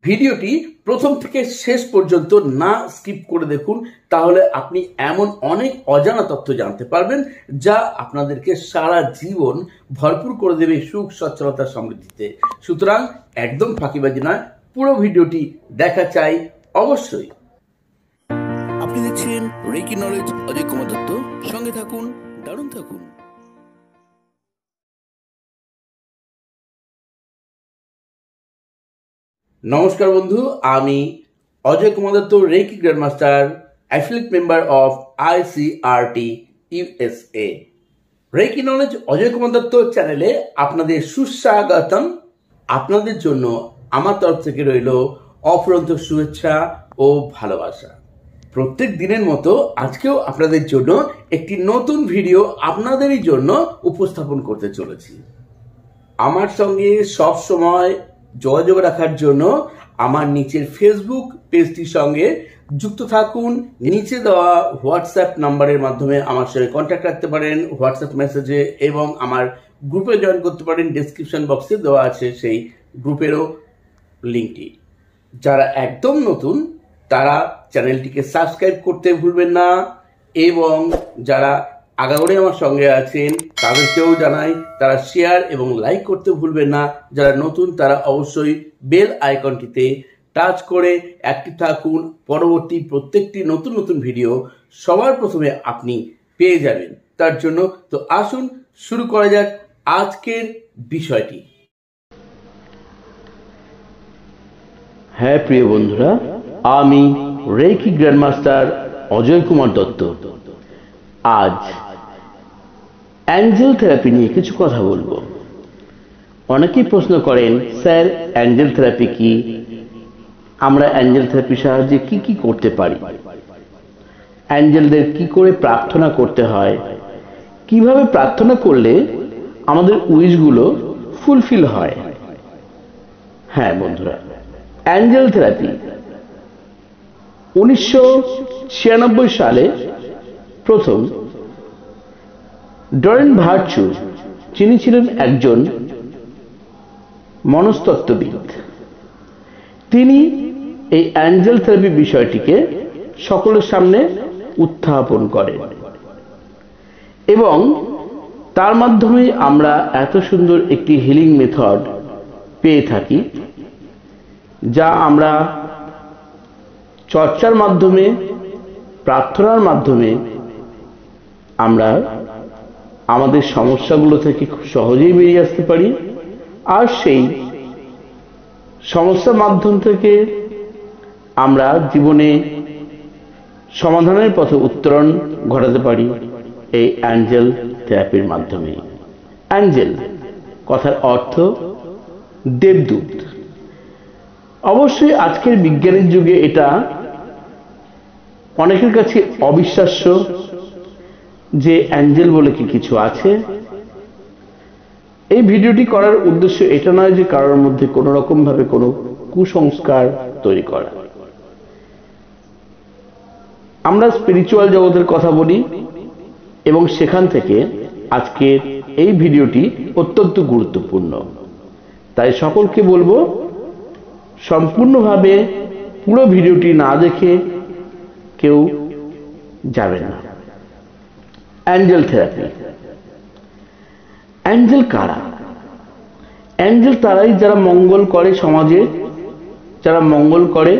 ভিডিওটি প্রথম থেকে শেষ পর্যন্ত না স্কিপ করে দেখুন, তাহলে আপনি এমন অনেক অজানা তথ্য জানতে পারবেন যা আপনাদেরকে সারা জীবন ভরপুর করে দেবে সুখ, সচ্ছলতা, সমৃদ্ধিতে। সুতরাং একদম ফাঁকিবাজি নয়, পুরো ভিডিওটি দেখা চাই অবশ্যই। আপনি দেখছেন রেকি নলেজ অজয় কুমার দত্ত, সঙ্গে থাকুন, দারুণ থাকুন। নমস্কার বন্ধু, আমি Ajay Kumar Dutta, Reiki grandmaster, affiliate member of ICRT USA। Reiki knowledge Ajay Kumar Dutta চ্যানেলে আপনাদের সুস্বাগতম। আপনাদের জন্য আমার তরফ থেকে রইল অফুরন্ত শুভেচ্ছা ও ভালোবাসা। প্রত্যেক দিনের মতো আজকেও আপনাদের জন্য একটি নতুন ভিডিও আপনাদেরই জন্য উপস্থাপন করতে চলেছি। আমার সঙ্গে সব সময় যোগাযোগ রাখার জন্য আমার নিচের ফেসবুক পেজটির সঙ্গে যুক্ত থাকুন। নিচে দেওয়া হোয়াটসঅ্যাপ নাম্বারের মাধ্যমে আমার সঙ্গে কন্ট্যাক্ট রাখতে পারেন হোয়াটসঅ্যাপ মেসেজে, এবং আমার গ্রুপে জয়েন করতে পারেন। ডেসক্রিপশন বক্সে দেওয়া আছে সেই গ্রুপেরও লিঙ্কটি। যারা একদম নতুন তারা চ্যানেলটিকে সাবস্ক্রাইব করতে ভুলবেন না, এবং যারা আগাগোড়ে আমার সঙ্গে আছেন তাদেরকেও জানাই তারা শেয়ার এবং লাইক করতে ভুলবেন না। যারা নতুন তারা অবশ্যই বেল আইকনটিতে টাচ করে অ্যাক্টিভ থাকুন। পরবর্তী প্রত্যেকটি নতুন নতুন ভিডিও সবার প্রথমে আপনি পেয়ে যাবেন। তার জন্য তো আসুন শুরু করা যাক আজকের বিষয়টি। হ্যাঁ প্রিয় বন্ধুরা, আমি রেকি গ্র্যান্ডমাস্টার অজয় কুমার দত্ত আজ অ্যাঞ্জেল থেরাপি নিয়ে কিছু কথা বলবো। অনেকেই প্রশ্ন করেন, স্যার অ্যাঞ্জেল থেরাপি কি? আমরা অ্যাঞ্জেল থেরাপির সাহায্যে কি কি করতে পারি? অ্যাঞ্জেলদের কি করে প্রার্থনা করতে হয়? কিভাবে প্রার্থনা করলে আমাদের উইশগুলো ফুলফিল হয়? হ্যাঁ বন্ধুরা, অ্যাঞ্জেল থেরাপি 1996 সালে প্রথম ডরেন ভার্চু, যিনি ছিলেন একজন মনস্তত্ত্ববিদ, তিনি এই অ্যাঞ্জেল থেরাপি বিষয়টিকে সকলের সামনে উত্থাপন করেন, এবং তার মাধ্যমে আমরা এত সুন্দর একটি হিলিং মেথড পেয়ে থাকি, যা আমরা চর্চার মাধ্যমে, প্রার্থনার মাধ্যমে আমরা আমাদের সমস্যাগুলো থেকে খুব সহজেই বেরিয়ে আসতে পারি, আর সেই সমস্যার মাধ্যম থেকে আমরা জীবনে সমাধানের পথে উত্তরণ ঘটাতে পারি এই অ্যাঞ্জেল থেরাপির মাধ্যমে। অ্যাঞ্জেল কথার অর্থ দেবদূত। অবশ্যই আজকের বিজ্ঞানের যুগে এটা অনেকের কাছে অবিশ্বাস্য যে অ্যাঞ্জেল বলে কি কিছু আছে। এই ভিডিওটি করার উদ্দেশ্য এটা নয় যে কারোর মধ্যে কোনো রকম ভাবে কোনো কুসংস্কার তৈরি করা। আমরা স্পিরিচুয়াল জগতের কথা বলি, এবং সেখান থেকে আজকের এই ভিডিওটি অত্যন্ত গুরুত্বপূর্ণ। তাই সকলকে বলবো, সম্পূর্ণভাবে পুরো ভিডিওটি না দেখে কেউ যাবে না। Angel therapy. অ্যাঞ্জেল কারা? অ্যাঞ্জেল তারাই যারা মঙ্গল করে সমাজে, যারা মঙ্গল করে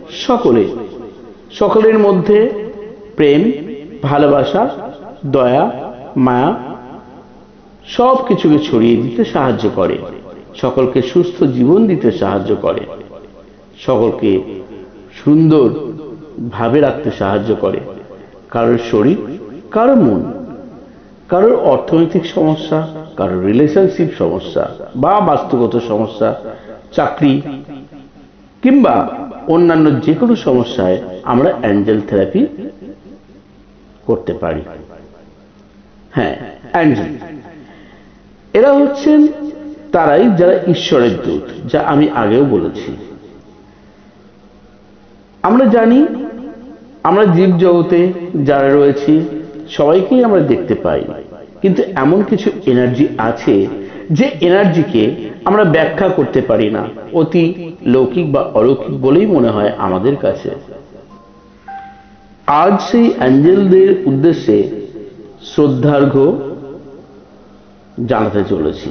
সকলের মধ্যে প্রেম, ভালোবাসা, দয়া, মায়া সব কিছুকে ছড়িয়ে দিতে সাহায্য করে, সকলকে সুস্থ জীবন দিতে সাহায্য করে, সকলকে সুন্দর ভাবে রাখতে সাহায্য করে। কারোর শরীর, কারোর মন, কারোর অর্থনৈতিক সমস্যা, কারোর রিলেশনশিপ সমস্যা বা বাস্তুগত সমস্যা, চাকরি কিংবা অন্যান্য যে কোনো সমস্যায় আমরা অ্যাঞ্জেল থেরাপি করতে পারি। হ্যাঁ, অ্যাঞ্জেল এরা হচ্ছেন তারাই যারা ঈশ্বরের দূত, যা আমি আগেও বলেছি। আমরা জানি আমরা জীব জগতে যারা রয়েছি সবাইকেই আমরা দেখতে পাই, কিন্তু এমন কিছু এনার্জি আছে যে এনার্জিকে আমরা ব্যাখ্যা করতে পারি না, অতি লৌকিক বা অলৌকিক বলেই মনে হয় আমাদের কাছে। আজ সেই অ্যাঞ্জেলদের উদ্দেশ্যে শ্রদ্ধার্ঘ্য জানাতে চলেছি।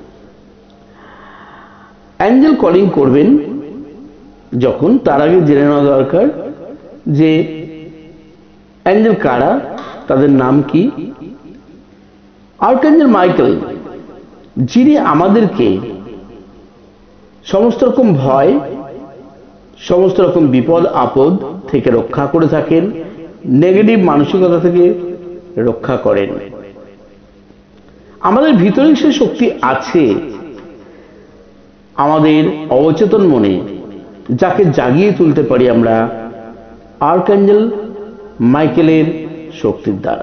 অ্যাঞ্জেল কলিং করবেন যখন, তার আগে জেনে নেওয়া দরকার যে অ্যাঞ্জেল কারা, তাদের নাম কি। আর্কঅ্যাঞ্জেল মাইকেল, যিনি আমাদেরকে সমস্ত রকম ভয়, সমস্ত রকম বিপদ আপদ থেকে রক্ষা করে থাকেন, নেগেটিভ মানসিকতা থেকে রক্ষা করেন। আমাদের ভিতরে সে শক্তি আছে, আমাদের অবচেতন মনে, যাকে জাগিয়ে তুলতে পারি আমরা আর্কঅ্যাঞ্জেল মাইকেলের শক্তির দ্বারা।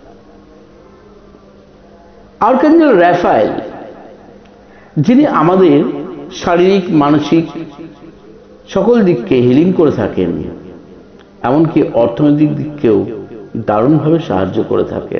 আর্কঅ্যাঞ্জেল রাফায়েল, যিনি আমাদের শারীরিক মানসিক সকল দিককে হিলিং করে থাকেন, এমনকি অর্থনৈতিক দিককেও দারুণভাবে সাহায্য করে থাকেন।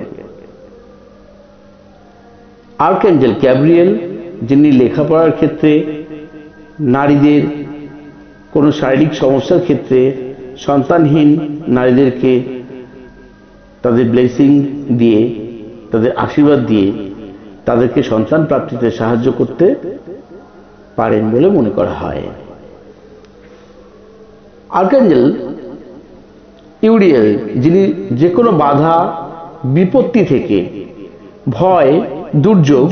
আর্কঅ্যাঞ্জেল গ্যাব্রিয়েল, যিনি লেখাপড়ার ক্ষেত্রে, নারীদের কোনো শারীরিক সমস্যার ক্ষেত্রে, সন্তানহীন নারীদেরকে তাদের ব্লেসিং দিয়ে, তাদের আশীর্বাদ দিয়ে তাদেরকে সন্তান প্রাপ্তিতে সাহায্য করতে পারেন বলে মনে করা হয়। আর্কঅ্যাঞ্জেল ইউরিয়েল, যিনি যে কোনো বাধা বিপত্তি থেকে, ভয়, দুর্যোগ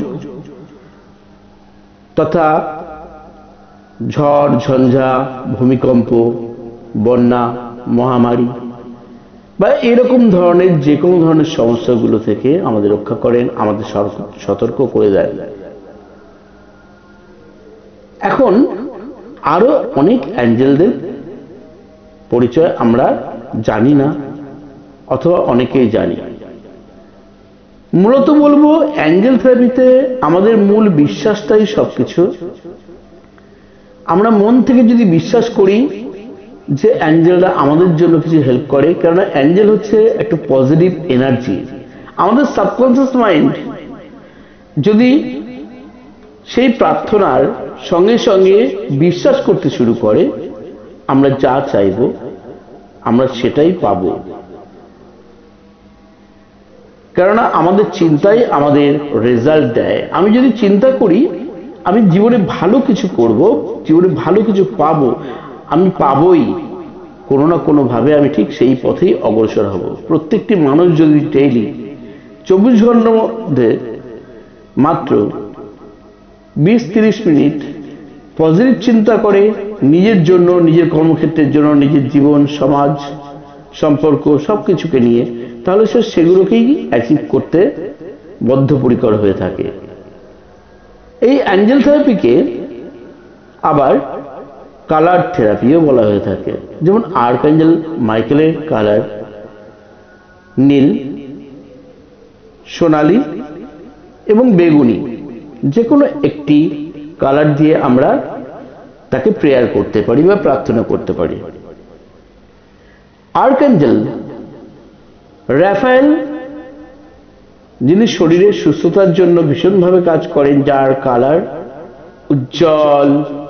তথা ঝড় ঝঞ্ঝা, ভূমিকম্প, বন্যা, মহামারী বা এরকম ধরনের যে কোনো ধরনের সমস্যাগুলো থেকে আমাদের রক্ষা করেন, আমাদের সতর্ক করে দেন। এখন আরো অনেক অ্যাঞ্জেলদের পরিচয় আমরা জানি না, অথবা অনেকেই জানি। মূলত বলবো, অ্যাঞ্জেল থেরাপিতে আমাদের মূল বিশ্বাসটাই সবকিছু। আমরা মন থেকে যদি বিশ্বাস করি যে অ্যাঞ্জেলরা আমাদের জন্য কিছু হেল্প করে, কেননা অ্যাঞ্জেল হচ্ছে একটা পজিটিভ এনার্জি। আমাদের সাবকনসিয়াস মাইন্ড যদি সেই প্রার্থনার সঙ্গে সঙ্গে বিশ্বাস করতে শুরু করে, আমরা যা চাইব আমরা সেটাই পাব। কেননা আমাদের চিন্তাই আমাদের রেজাল্ট দেয়। আমি যদি চিন্তা করি আমি জীবনে ভালো কিছু করব, জীবনে ভালো কিছু পাবো, আমি পাবই, কোনো না কোনো ভাবে আমি ঠিক সেই পথেই অগ্রসর হব। প্রত্যেকটি মানুষ যদি ডেইলি 24 ঘন্টার মধ্যে মাত্র 20-30 মিনিট পজিটিভ চিন্তা করে, নিজের জন্য, নিজের কর্মক্ষেত্রের জন্য, নিজের জীবন, সমাজ, সম্পর্ক সবকিছুকে নিয়ে, তাহলে সে সেগুলোকেই অ্যাচিভ করতে বদ্ধপরিকর হয়ে থাকে। এই অ্যাঞ্জেল থেরাপিকে আবার কালার থেরাপিও বলা হয়ে থাকে। যেমন আর্কঅ্যাঞ্জেল মাইকেলের কালার নীল, সোনালী এবং বেগুনি, যে কোনো একটি কালার দিয়ে আমরা তাকে প্রেয়ার করতে পারি বা প্রার্থনা করতে পারি। আর্কঅ্যাঞ্জেল রাফায়েল, যিনি শরীরের সুস্থতার জন্য ভীষণভাবে কাজ করেন, যার কালার উজ্জ্বল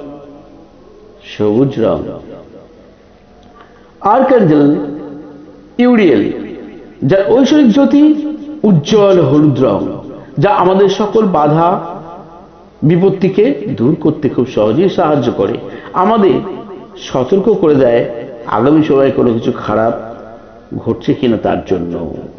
সবুজ রং। আর্কঅ্যাঞ্জেল ইউরিয়েল, যার ঐশ্বরিক জ্যোতি উজ্জ্বল হলুদ রং, যা আমাদের সকল বাধা বিপত্তিকে দূর করতে খুব সহজেই সাহায্য করে, আমাদের সতর্ক করে দেয় আগামী সময়ে কোনো কিছু খারাপ ঘটছে কিনা তার জন্য।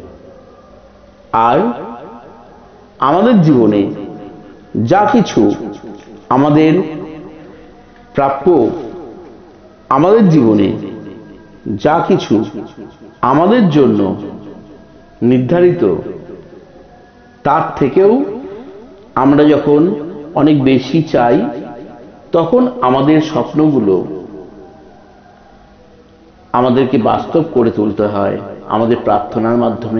আর আমাদের জীবনে যা কিছু আমাদের প্রাপ্য, আমাদের জীবনে যা কিছু আমাদের জন্য নির্ধারিত, তার থেকেও আমরা যখন অনেক বেশি চাই, তখন আমাদের স্বপ্নগুলো আমাদেরকে বাস্তব করে তুলতে হয় আমাদের প্রার্থনার মাধ্যমে।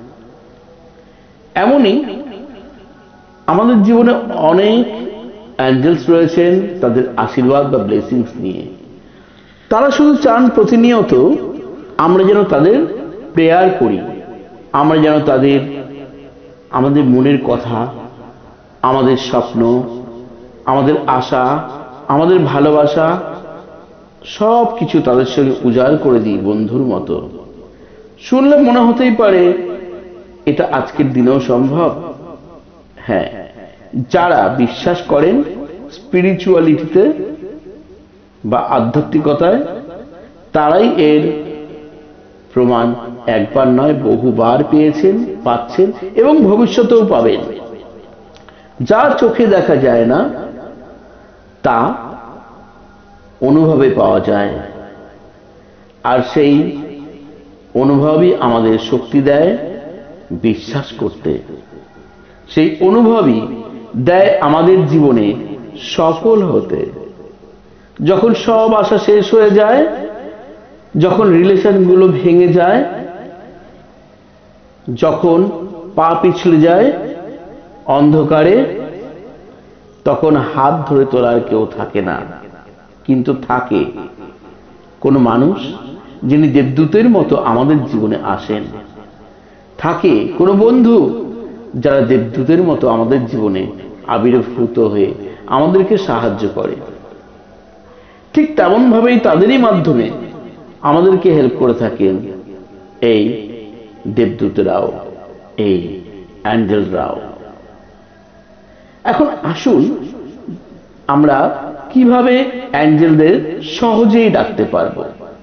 এমনই আমাদের জীবনে অনেক অ্যাঞ্জেলস রয়েছেন তাদের আশীর্বাদ বা ব্লেসিংস নিয়ে। তারা শুধু চান প্রতিনিয়ত আমরা যেন তাদের প্রেয়ার করি, আমরা যেন তাদের আমাদের মনের কথা, আমাদের স্বপ্ন, আমাদের আশা, আমাদের ভালোবাসা সব কিছু তাদের সঙ্গে উজাড় করে দিই বন্ধুর মতো। শুনলে মনে হতেই পারে এটা আজকের দিনেও সম্ভব। হ্যাঁ, যারা বিশ্বাস করেন স্পিরিচুয়ালিটিতে বা আধ্যাত্মিকতায়, তারাই এর প্রমাণ একবার নয় বহুবার পেয়েছেন, পাচ্ছেন এবং ভবিষ্যতেও পাবেন। যা চোখে দেখা যায় না তা অনুভবে পাওয়া যায়, আর সেই অনুভবই আমাদের শক্তি দেয় বিশ্বাস করতে। সেই অনুভবই দেয় আমাদের জীবনে সফল হতে। যখন সব আশা শেষ হয়ে যায়, যখন রিলেশনগুলো ভেঙে যায়, যখন পা পিছলে যায় অন্ধকারে, তখন হাত ধরে তোলার কেউ থাকে না, কিন্তু থাকে কোনো মানুষ যিনি দেবদূতের মতো আমাদের জীবনে আসেন। থাকে কোনো বন্ধু যারা দেবদূতের মতো আমাদের জীবনে আবির্ভূত হয়ে আমাদেরকে সাহায্য করে। ঠিক তেমন ভাবেই তাদেরই মাধ্যমে আমাদেরকে হেল্প করে থাকেন এই দেবদূতরাও, এই অ্যাঞ্জেলরাও। এখন আসুন আমরা কিভাবে অ্যাঞ্জেলদের সহজেই ডাকতে পারব।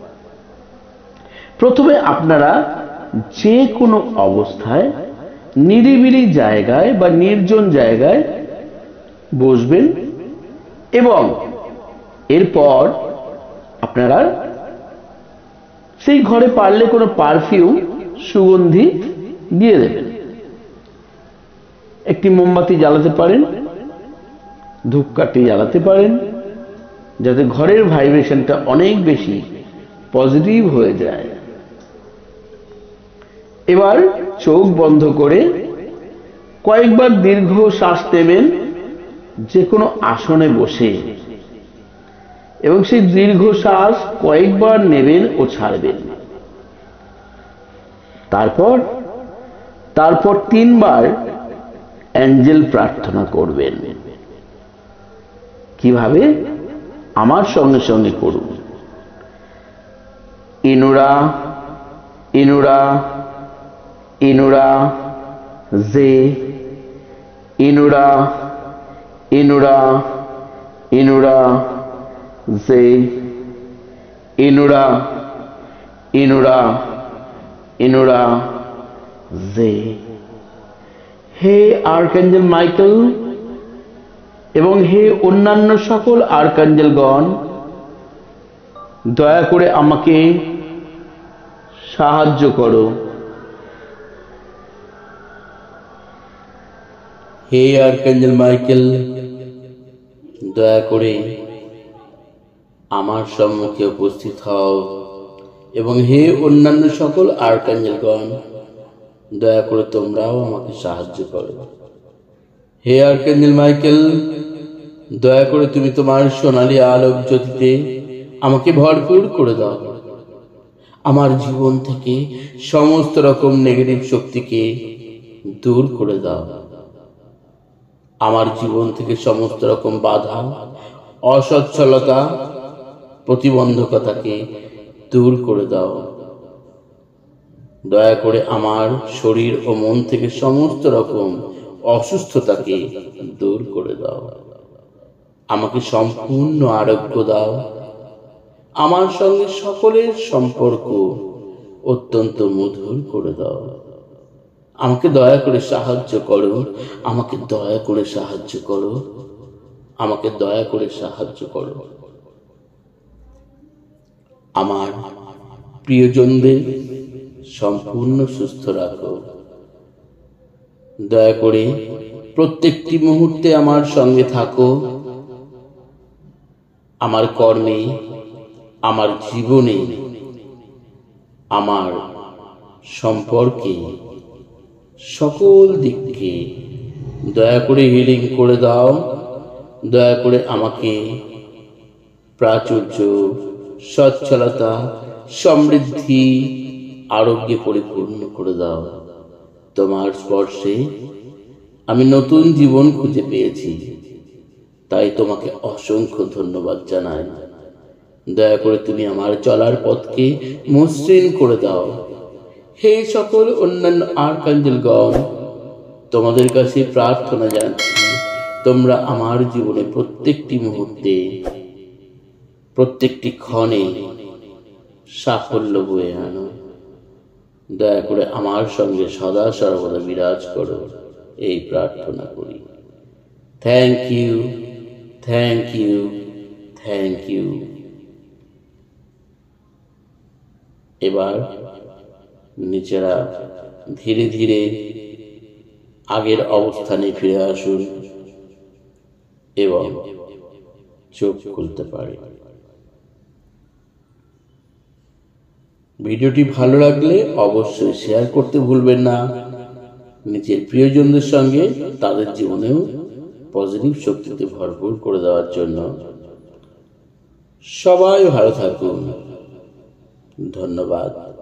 প্রথমে আপনারা যে কোনো অবস্থায় নিরিবিলি জায়গায় বা নির্জন জায়গায় বসবেন এবং এরপর আপনারা সেই ঘরে পারলে কোনো পারফিউম, সুগন্ধি দিয়ে দেবেন। একটি মোমবাতি জ্বালাতে পারেন, ধূপকাঠি জ্বালাতে পারেন, যাতে ঘরের ভাইব্রেশনটা অনেক বেশি পজিটিভ হয়ে যায়। এবার চোখ বন্ধ করে কয়েকবার দীর্ঘ শ্বাস নেবেন যে কোনো আসনে বসে, এবং সেই দীর্ঘ শ্বাস কয়েকবার নেবেন ও ছাড়বেন। তারপর 3 বার অ্যাঞ্জেল প্রার্থনা করবেন। কিভাবে? আমার সঙ্গে সঙ্গে করুন। ইনুরা ইনুরা ইনুরা জে, ইনুরা ইনুরা ইনুরা জে, ইনুরা ইনুরা ইনুরা জে। হে আর্কঅ্যাঞ্জেল মাইকেল এবং হে অন্যান্য সকল আর্কঅ্যাঞ্জেলগণ, দয়া করে আমাকে সাহায্য করো। হে আর্কঅ্যাঞ্জেল মাইকেল, দয়া করে আমার সম্মুখে উপস্থিত হও, এবং হে অন্যান্য সকল আর্কঅ্যাঞ্জেলগণ, দয়া করে তোমরাও আমাকে সাহায্য করো। হে আর্কঅ্যাঞ্জেল মাইকেল, দয়া করে তুমি তোমার সোনালী আলোক জ্যোতিতে আমাকে ভরপুর করে দাও। আমার জীবন থেকে সমস্ত রকম নেগেটিভ শক্তিকে দূর করে দাও। আমার জীবন থেকে সমস্ত রকম বাধা, অসচ্ছলতা, প্রতিবন্ধকতাকে দূর করে দাও। দয়া করে আমার শরীর ও মন থেকে সমস্ত রকম অসুস্থতাকে দূর করে দাও। আমাকে সম্পূর্ণ আরোগ্য দাও। আমার সঙ্গে সকলের সম্পর্ক অত্যন্ত মধুর করে দাও। আমাকে দয়া করে সাহায্য করো, আমাকে দয়া করে সাহায্য করো, আমাকে দয়া করে সাহায্য করো। আমার প্রিয়জনদের সম্পূর্ণ সুস্থ রাখো। দয়া করে প্রত্যেকটি মুহূর্তে আমার সঙ্গে থাকো। আমার কর্মে, আমার জীবনে, আমার সম্পর্কে, সকল দিককে দয়া করে হিলিং করে দাও। দয়া করে আমাকে প্রাচুর্য, সচ্ছলতা, সমৃদ্ধি, আরোগ্যে পরিপূর্ণ করে দাও। তোমার স্পর্শে আমি নতুন জীবন খুঁজে পেয়েছি, তাই তোমাকে অসংখ্য ধন্যবাদ জানাই। দয়া করে তুমি আমার চলার পথকে মসৃণ করে দাও। হে সকল অন্যান্য আর্কাঞ্জেলগণ, তোমাদের কাছে প্রার্থনা জানাচ্ছি, তোমরা আমার জীবনে প্রত্যেকটি মুহূর্তে, প্রত্যেকটি ক্ষণে সাফল্য বয়ে আনো। দয়া করে আমার সঙ্গে সদা সর্বদা বিরাজ করো, এই প্রার্থনা করি। Thank you, thank you, thank you. এবার নিচেরা ধীরে ধীরে আগের অবস্থানে ফিরে আসুন এবং চোখ খুলতে পারে। ভিডিওটি ভালো লাগলে অবশ্যই শেয়ার করতে ভুলবেন না নিজের প্রিয়জনদের সঙ্গে, তাদের জীবনেও পজিটিভ শক্তিতে ভরপুর করে দেওয়ার জন্য। সবাই ভালো থাকুন। ধন্যবাদ।